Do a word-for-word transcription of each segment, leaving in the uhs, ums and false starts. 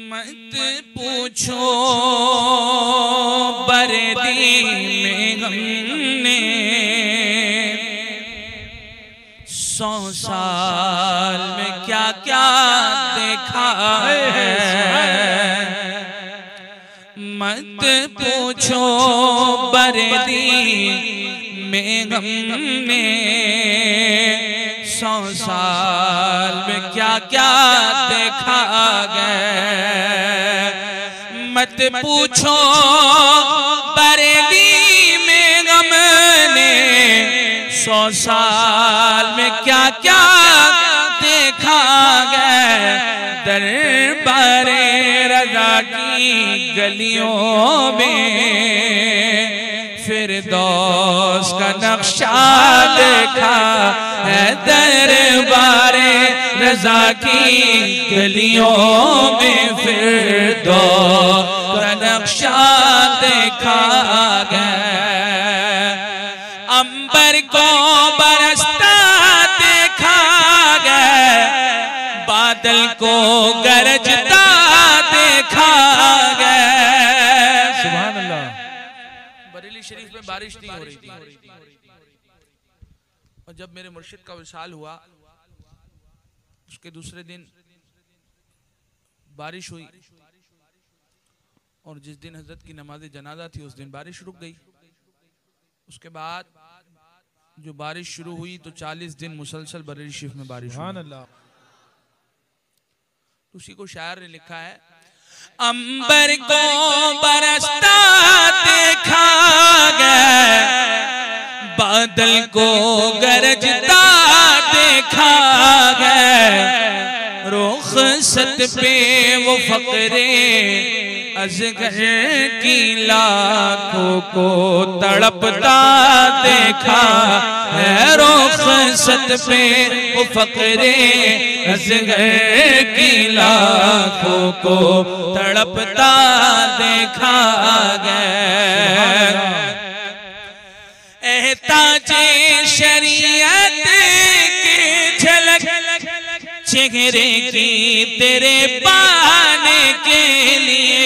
मत पूछो बरदी में हमने सौ साल में क्या क्या देखा है। मत पूछो बरदी में हमने सौ साल में क्या क्या देखा गया। मत पूछो बरेली में हमने सौ साल में क्या क्या देखा गया। दरबारे रज़ा की गलियों में फिरदौस का नक्शा देखा है। दरबारे रज़ा की गलियों में फिरदौस का नक्शा देखा गया। अंबर को बरसता देखा गया, बादल को गरजता देखा गया। सुभान अल्लाह। बरेली शरीफ में बारिश नहीं हो रही थी और जब मेरे मुर्शिद का विसाल हुआ उसके दूसरे दिन बारिश हुई और जिस दिन हजरत की नमाज जनाजा थी उस दिन बारिश रुक गई। उसके बाद जो बारिश शुरू हुई तो चालीस दिन मुसलसल बरेली शरीफ में बारिश हुई। उसी को शायर ने लिखा है, अंबर को बरसता देखा गया, बादल को गरजता देखा गया। रुखसत पे वो फकरे अज़गर की लाखों को तड़पता देखा है। रुखसत पे वो फकरे अज़गर की लाखों को तड़पता देखा गया। एहताजे शरीयत की झलक चेहरे की तेरे पाने के लिए,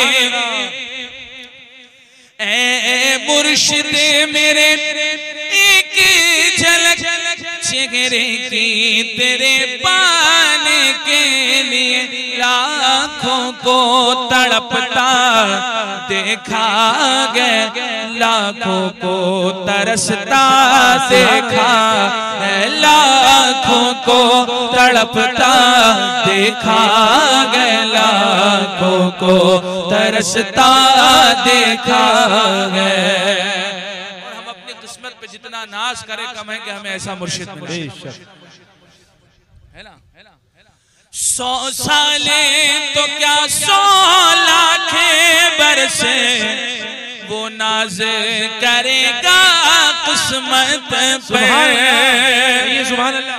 ए मुर्शिद मेरे एक झलक चेहरे की तेरे पाने के लिए लाखों को तड़पता देखा गया। लाखों को तरसता देखा है, लाखों को तड़पता देखा गया। लाखों को तरसता देखा गया। और हम अपनी किस्मत पे जितना नाज करें कम है कि हमें ऐसा मुर्शिद मिले, है ना। सौ साले तो क्या सौ लाखे बरसे वो नाज करेगा किस्मत पे। सुभान अल्लाह।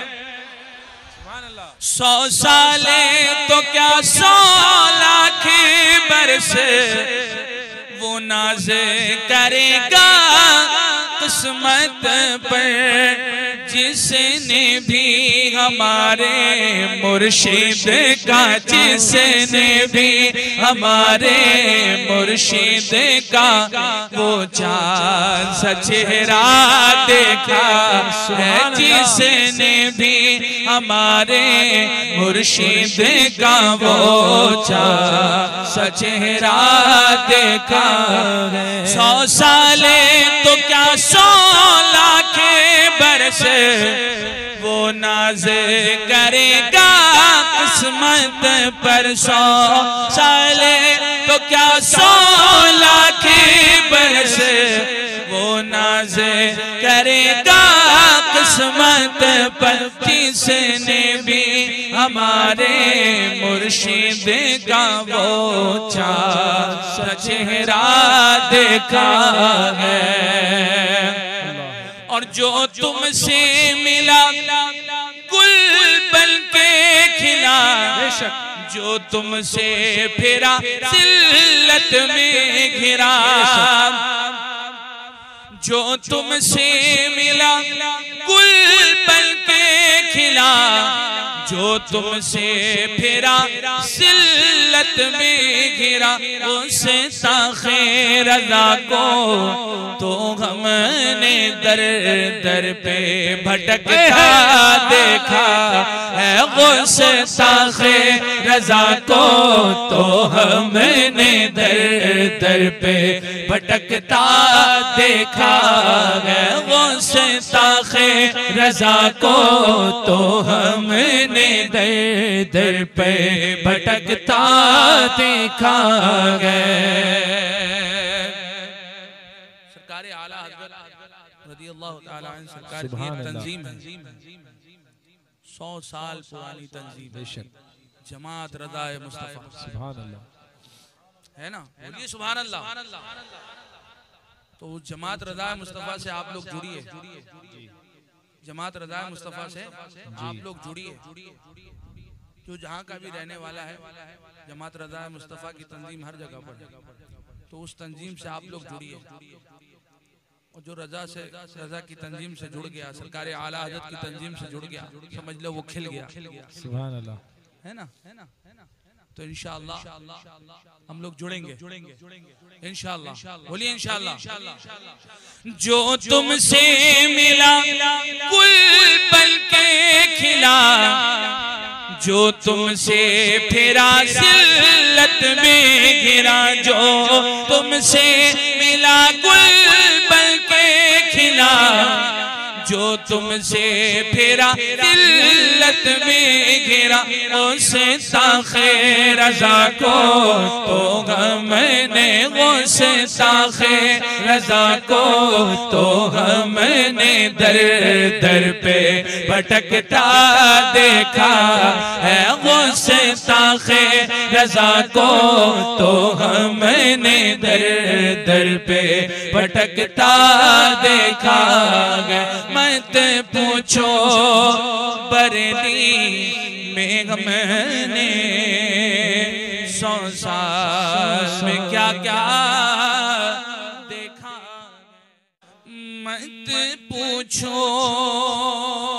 सौ साले तो क्या सौ लाखे बरसे वो नाज करेगा किस्मत पर। जिसने भी हमारे मुर्शिद का जिसने भी हमारे मुर्शिद का वो चाँद सा चेहरा देखा है। जिसने भी हमारे मुर्शिद का वो चाँद सा चेहरा देखा है। सौ साले तो क्या सौ लाखे बरसे वो नाज करेगा किस्मत पर। सौ साले तो क्या सौ लाखे बरसे वो नाज करेगा किस्मत पर। जिसने भी हमारे मुर्शिद का वो चाँद सा चेहरा देखा है। और जो तुमसे मिला गुल बन के खिला, जो तुमसे फिरा जिल्लत में घिरा। जो तुमसे मिला गुल बन के खिला, जो तुमसे फिरा जिल्लत जिल्लत में घिरा उस ताखे रज़ा को, तो हमने दर दर पे भटकता देखा है उस ताखे रज़ा को, तो हमने दर दर पे भटकता देखा है उस ताखे रज़ा को, तो हमने दर दर पे भटकता देखा है। सरकार आला हज़रत रज़ियल्लाहु ताला अन्हु सरकार की तंजीम है, सौ साल पुरानी तंजीम है, जमात रज़ा मुस्तफ़ा, सुभान अल्लाह, है ना, बोलिए सुभान अल्लाह। तो जमात रज़ा मुस्तफ़ा से आप लोग जुड़िए, जमात रज़ा मुस्तफ़ा से आप लोग जुड़िए, जो जहाँ का भी रहने वाला है, जमात रज़ा मुस्तफ़ा की तंजीम हर जगह पर है, तो उस तंजीम से आप लोग जुड़िए। और जो रज़ा से रज़ा की तंजीम से जुड़ गया, सरकार आला हज़रत की तंजीम से जुड़ गया, समझ लो वो खिल गया, सुभान अल्लाह, है ना, है ना, है ना। तो इंशाअल्लाह हम लोग जुड़ेंगे, इंशाअल्लाह, बोलिए इंशाअल्लाह। जो तुमसे मिला कुल बन के खिला, जो तुमसे फिरा जिल्लत में घिरा, जो तुमसे मिला कुल बन के खिला, जो तुमसे फिरा जिल्लत में घिरा उस ताखे रज़ा को, तो हमने उस ताखे रज़ा को, तो हमने दर दर पे भटकता देखा है उस ताखे रज़ा को, तो हमने दर दर पे भटकता देखा है। मत पूछो बरेली में हमने सौ साल में क्या क्या देखा, मत पूछो